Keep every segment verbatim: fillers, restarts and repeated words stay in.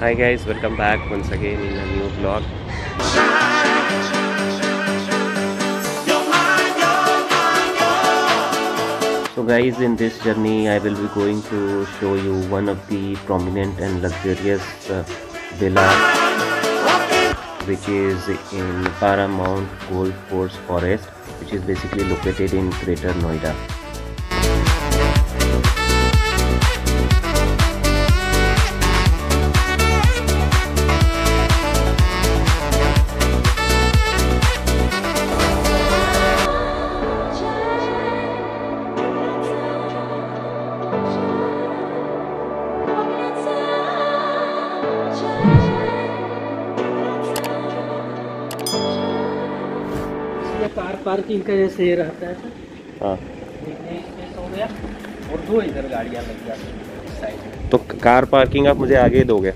Hi guys, welcome back once again in a new vlog. So guys, in this journey I will be going to show you one of the prominent and luxurious uh, villa which is in Paramount Golf Course Forest, which is basically located in Greater Noida. Car parking का जैसे ये रहता है हाँ, हो गया और दो इधर गाड़ियाँ लग जाती साइड। तो कार पार्किंग आप मुझे आगे दोगे?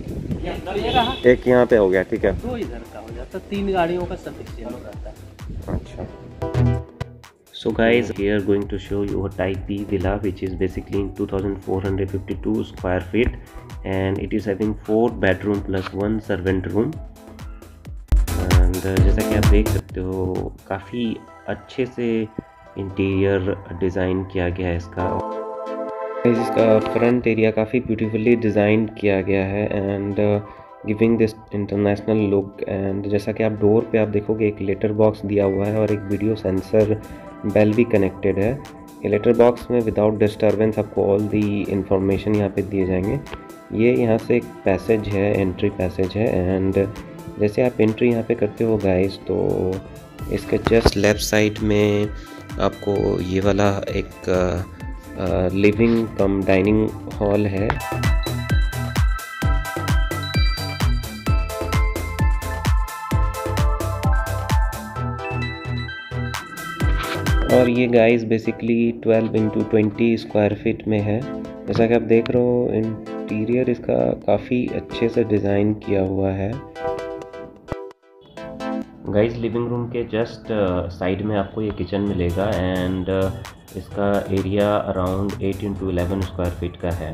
एक यहाँ पे हो गया, ठीक है। दो इधर का हो जाता, तीन गाड़ियों का सफिशिएंट हो जाता है। अच्छा। So guys, we are going to show you a type B villa which is basically in two thousand four hundred fifty-two square feet and it is having four bedroom plus one servant room. And जैसा कि आप देख सकते हो काफ़ी अच्छे से interior design किया गया है इसका। इसका फ्रंट एरिया काफ़ी ब्यूटीफुली डिज़ाइन किया गया है and giving this international look. And जैसा कि आप डोर पे आप देखोगे एक लेटर बॉक्स दिया हुआ है और एक वीडियो सेंसर बेल भी कनेक्टेड है। ये लेटर बॉक्स में विदाउट डिस्टर्बेंस आपको ऑल दी इंफॉर्मेशन यहाँ पे दिए जाएंगे। ये यहाँ से एक पैसेज है, एंट्री पैसेज है एंड जैसे आप एंट्री यहाँ पे करते हो गाइस तो इसके जस्ट लेफ़्ट साइड में आपको ये वाला एक लिविंग कम डाइनिंग हॉल है। और ये guys basically twelve into twenty square feet में है। जैसा कि आप देख रहे हो इंटीरियर इसका काफ़ी अच्छे से डिज़ाइन किया हुआ है। गाइस लिविंग रूम के जस्ट साइड में आपको ये किचन मिलेगा एंड uh, इसका area around eight into eleven square feet का है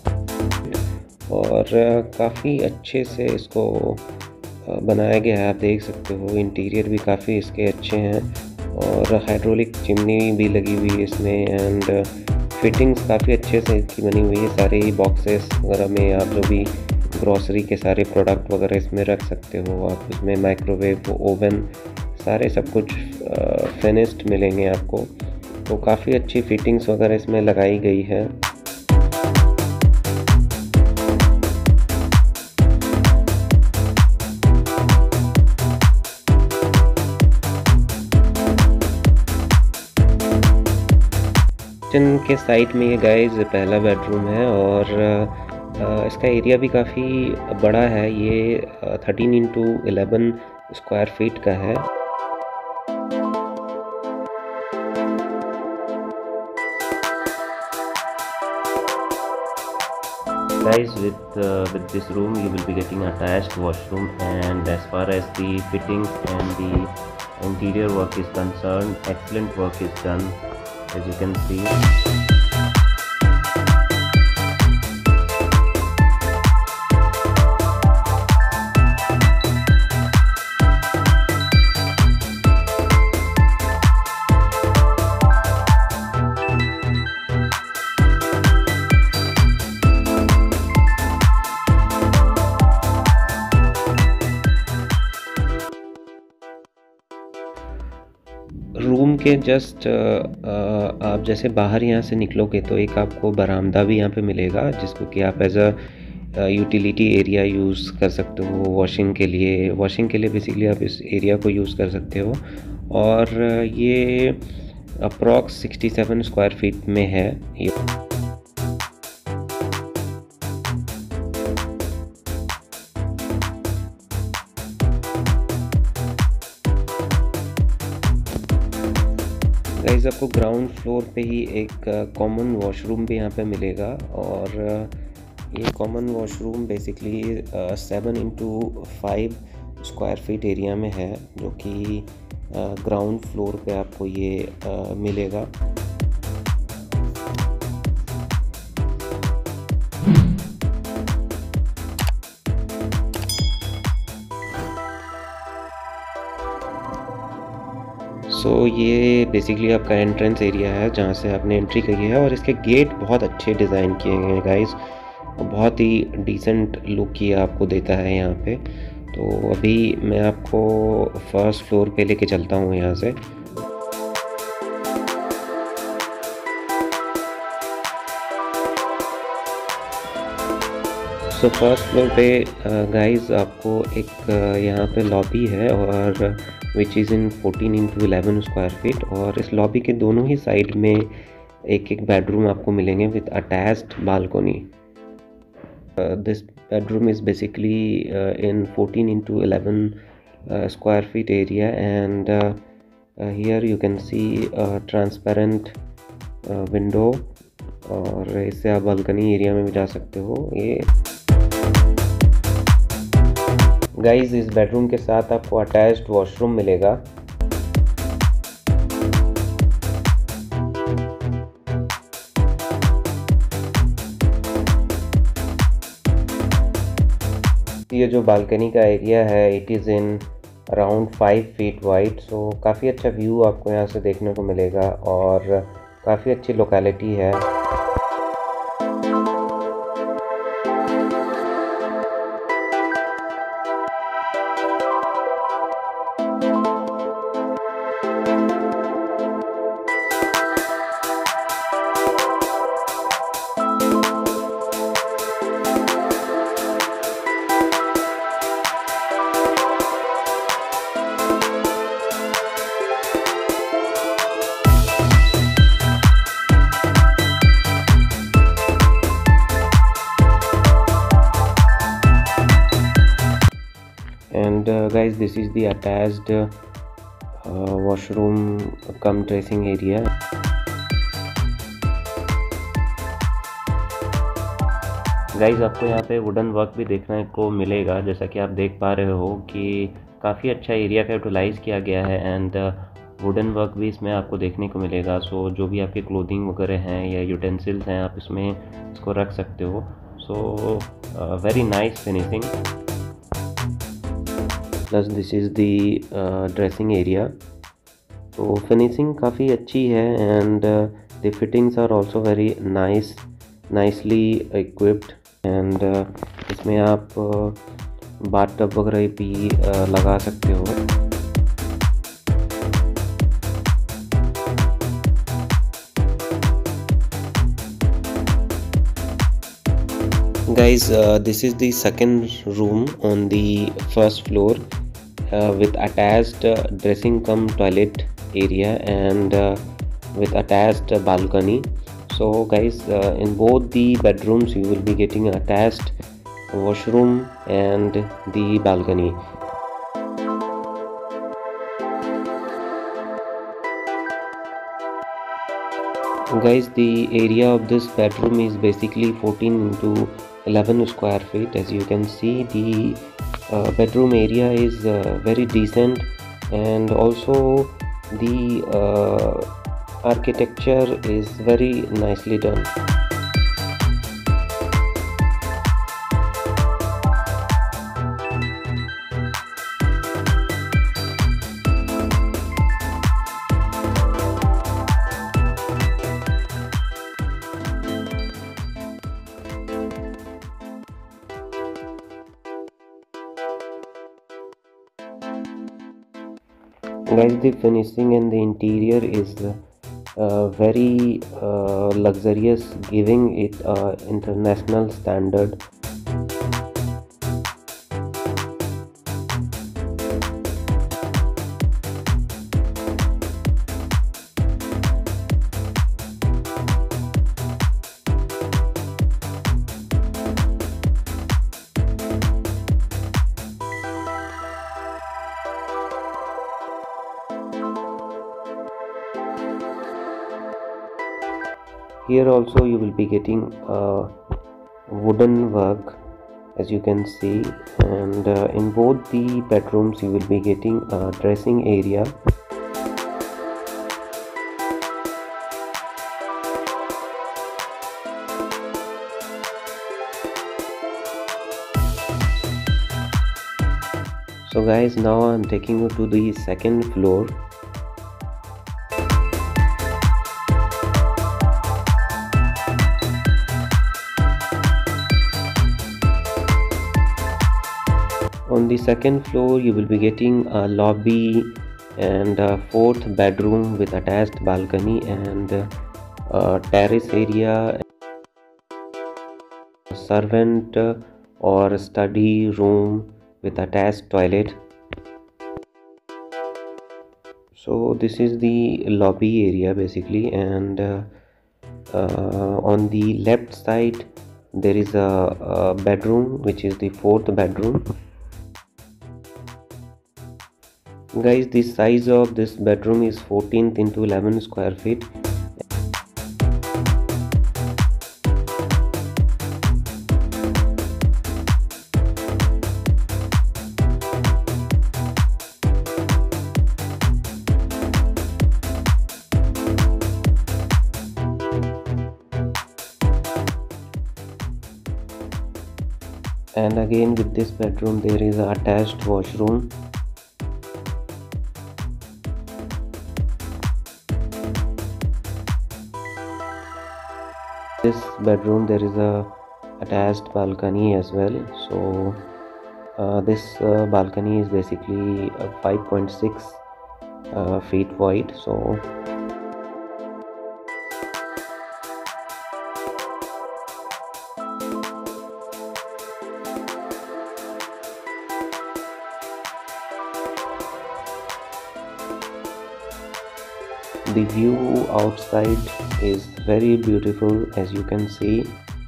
और uh, काफ़ी अच्छे से इसको uh, बनाया गया है। आप देख सकते हो इंटीरियर भी काफ़ी इसके अच्छे हैं और हाइड्रोलिक चिमनी भी लगी हुई है इसमें एंड फिटिंग्स काफ़ी अच्छे से इसकी बनी हुई है। सारे ही बॉक्सेस वगैरह में आप जो भी ग्रॉसरी के सारे प्रोडक्ट वगैरह इसमें रख सकते हो आप। इसमें माइक्रोवेव, ओवन सारे सब कुछ फिनिश्ड मिलेंगे आपको। तो काफ़ी अच्छी फिटिंग्स वगैरह इसमें लगाई गई है। किचन के साइड में ये गाइस पहला बेडरूम है और Uh, इसका एरिया भी काफ़ी बड़ा है। ये thirteen into eleven square feet का है। Guys, with uh, with this room you will be getting attached washroom and as far as the fittings and the interior work is concerned, excellent work is done as you can see. Room के just आप जैसे बाहर यहाँ से निकलोगे तो एक आपको बरामदा भी यहाँ पे मिलेगा जिसको कि आप as a utility area use कर सकते हो वॉशिंग के लिए। वॉशिंग के लिए बेसिकली आप इस एरिया को यूज़ कर सकते हो और ये approx sixty seven square feet में है ये। गाइस आपको ग्राउंड फ्लोर पे ही एक कॉमन वॉशरूम भी यहाँ पे मिलेगा और ये common washroom basically seven into five square feet area में है जो कि ग्राउंड फ्लोर पे आपको ये आ, मिलेगा। सो so, ये बेसिकली आपका एंट्रेंस एरिया है जहाँ से आपने एंट्री करी है, और इसके गेट बहुत अच्छे डिज़ाइन किए गए हैं गाइस, बहुत ही डिसेंट लुक ये आपको देता है यहाँ पे। तो अभी मैं आपको फर्स्ट फ्लोर पे लेके चलता हूँ यहाँ से। सो फर्स्ट फ्लोर पे गाइस आपको एक uh, यहाँ पे लॉबी है, और which is in fourteen into eleven square feet, और इस लॉबी के दोनों ही साइड में एक एक बेडरूम आपको मिलेंगे with attached balcony. This bedroom is basically in fourteen into eleven square feet area, and here you can see transparent window, और इससे आप बालकनी एरिया में भी जा सकते हो। ये गाइस इस बेडरूम के साथ आपको अटैच्ड वॉशरूम मिलेगा। ये जो बालकनी का एरिया है it is in around five feet wide, so काफ़ी अच्छा व्यू आपको यहाँ से देखने को मिलेगा, और काफ़ी अच्छी लोकेलिटी है। And uh, guys, this is the attached uh, washroom cum dressing area. Guys आपको यहाँ पे वुडन वर्क भी देखने को मिलेगा, जैसा कि आप देख पा रहे हो कि काफ़ी अच्छा एरिया का यूटिलाइज़ किया गया है, एंड वुडन वर्क भी इसमें आपको देखने को मिलेगा। सो so, जो भी आपके क्लोथिंग वगैरह हैं या यूटेंसिल्स हैं आप इसमें इसको रख सकते हो। So very nice finishing. Plus this is the dressing area, तो फिनिशिंग काफ़ी अच्छी है, and the fittings are also very nice nicely equipped, and इसमें आप बाथ टब वगैरह भी uh, लगा सकते हो। Guys, uh, this is the second room on the first floor uh, with attached uh, dressing cum toilet area, and uh, with attached uh, balcony. So guys, uh, in both the bedrooms you will be getting attached washroom and the balcony. Guys, the area of this bedroom is basically fourteen into eleven square feet. As you can see, the uh, bedroom area is uh, very decent, and also the uh, architecture is very nicely done. Guys, the finishing and the interior is uh, very uh, luxurious, giving it uh, international standard. Here also you will be getting uh, wooden work, as you can see, and uh, in both the bedrooms you will be getting a dressing area. So guys, now I'm taking you to the second floor. On the second floor you will be getting a lobby and a fourth bedroom with attached balcony and a terrace area, servant or study room with attached toilet. So this is the lobby area basically, and uh, uh, on the left side there is a, a bedroom which is the fourth bedroom. Guys, the size of this bedroom is fourteen into eleven square feet. And again with this bedroom there is a attached washroom. This bedroom there is a attached balcony as well. So uh, this uh, balcony is basically uh, five point six uh, feet wide. So the view outside is very beautiful, as you can see.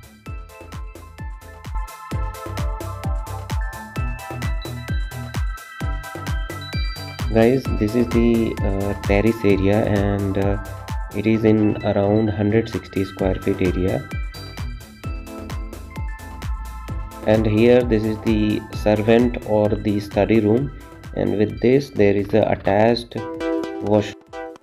Guys, this is the uh, terrace area, and uh, it is in around one hundred sixty square feet area. And here this is the servant or the study room, and with this there is a attached washroom.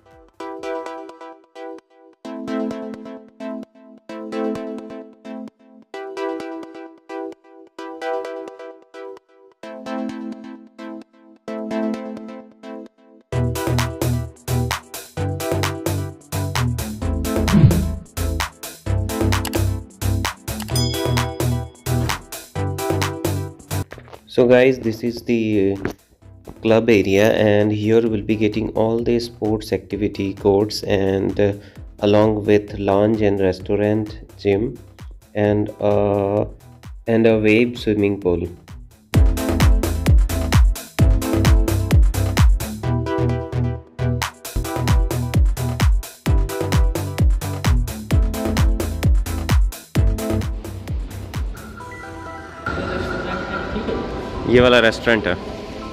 So guys, this is the club area, and here we'll be getting all the sports activity courts, and uh, along with lounge and restaurant, gym, and uh, and a wave swimming pool. ये वाला restaurant है।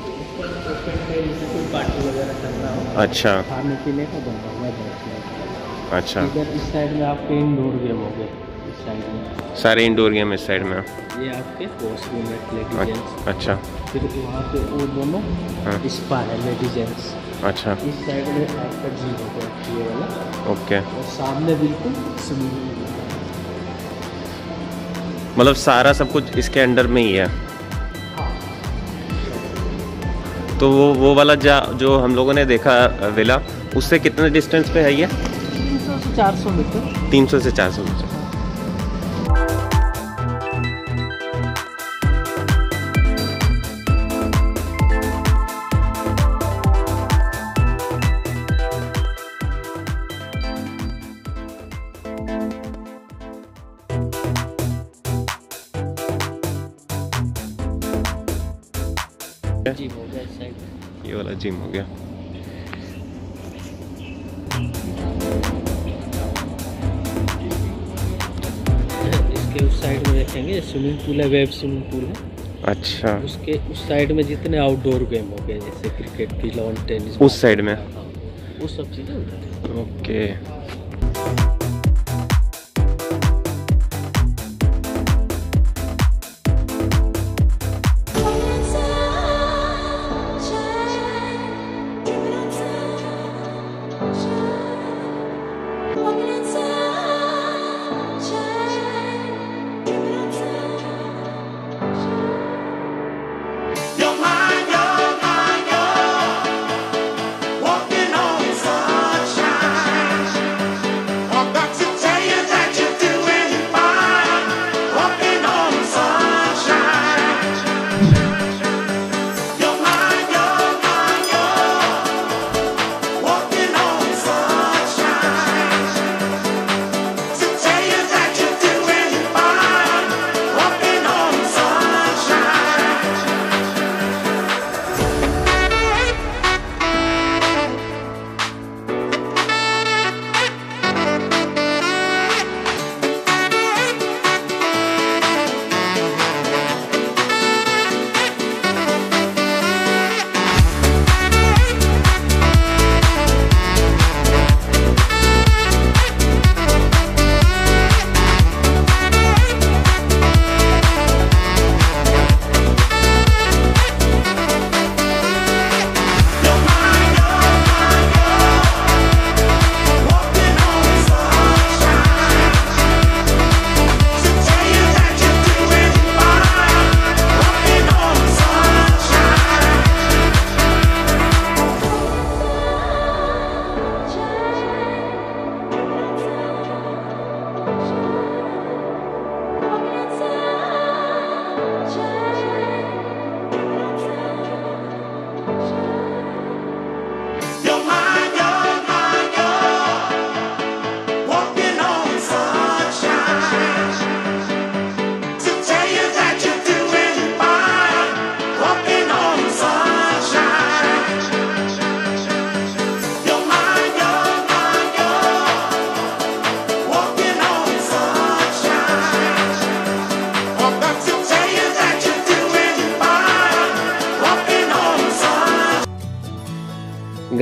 Party वगैरह करना हो, अच्छा, खाने पीने का बना हुआ है। अच्छा, इधर इस साइड में आपके इंडोर गेम हो गए, इस साइड में सारे इंडोर गेम इस साइड में। ये आपके वॉशरूम है लेडीज जेंट्स। अच्छा, फिर वहाँ पे वो दोनों हाँ, स्पा है लेडीज जेंट्स। अच्छा, इस साइड में आपका जिम हो गया ये वाला, ओके। और सामने बिल्कुल स्विमिंग पूल है। मतलब सारा सब कुछ इसके अंडर में ही है। तो वो वो वाला जा जो हम लोगों ने देखा विला, उससे कितने डिस्टेंस पे है ये? तीन सौ से चार सौ मीटर। तीन सौ से चार सौ मीटर। जिम हो गया इस साइड में। ये वाला जिम हो गया। इसके उस साइड में देखेंगे स्विमिंग पूल है, वेब स्विमिंग पूल है। अच्छा, उसके उस साइड में जितने आउटडोर गेम हो गए जैसे क्रिकेट की, लॉन टेनिस, उस साइड में वो सब चीज़ें उधर है। Okay.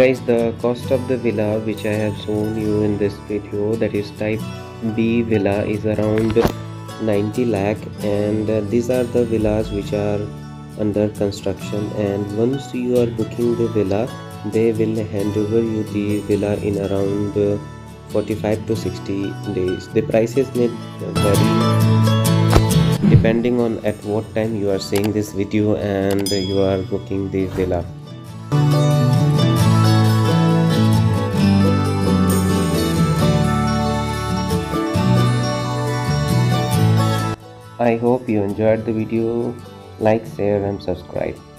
guys, the cost of the villa which I have shown you in this video, that is type B villa, is around ninety lakh, and uh, these are the villas which are under construction, and once you are booking the villa, they will hand over you the villa in around uh, forty-five to sixty days. The prices may vary depending on at what time you are seeing this video and you are booking the villa. I hope you enjoyed the video. Like, share and subscribe.